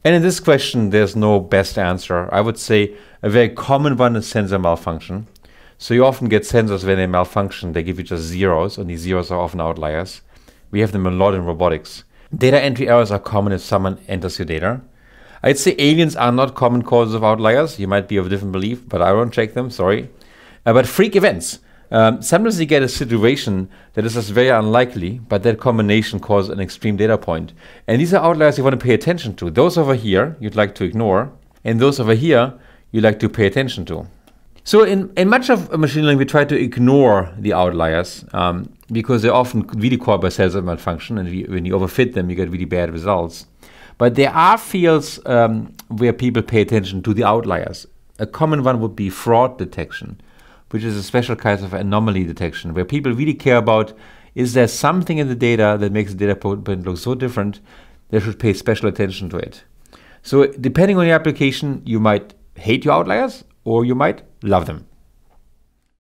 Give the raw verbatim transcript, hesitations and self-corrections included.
And in this question, there's no best answer. I would say a very common one is sensor malfunction. So you often get sensors when they malfunction, they give you just zeros, and these zeros are often outliers. We have them a lot in robotics. Data entry errors are common if someone enters your data. I'd say aliens are not common causes of outliers. You might be of a different belief, but I won't check them, sorry. Uh, but freak events. Um, sometimes you get a situation that is just very unlikely, but that combination causes an extreme data point. And these are outliers you want to pay attention to. Those over here, you'd like to ignore, and those over here, you'd like to pay attention to. So in, in much of machine learning, we try to ignore the outliers um, because they're often really caused by sensor malfunction, and we, when you overfit them, you get really bad results. But there are fields um, where people pay attention to the outliers. A common one would be fraud detection, which is a special kind of anomaly detection, where people really care about, is there something in the data that makes the data point look so different, they should pay special attention to it. So depending on your application, you might hate your outliers, or you might love them.